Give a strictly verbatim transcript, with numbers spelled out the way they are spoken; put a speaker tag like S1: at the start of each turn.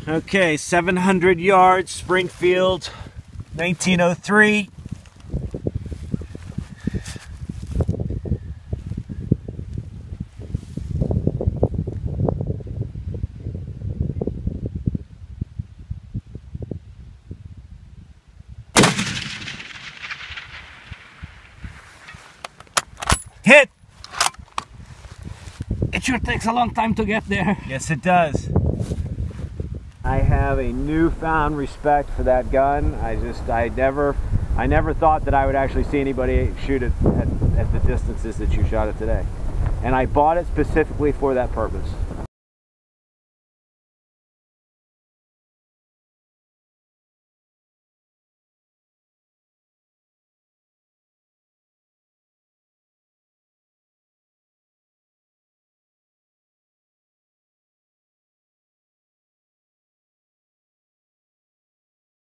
S1: Okay, seven hundred yards, Springfield nineteen oh three. Hit!
S2: It sure takes a long time to get there.
S1: Yes, it does. I have a newfound respect for that gun. I just, I never, I never thought that I would actually see anybody shoot it at, at the distances that you shot it today. And I bought it specifically for that purpose.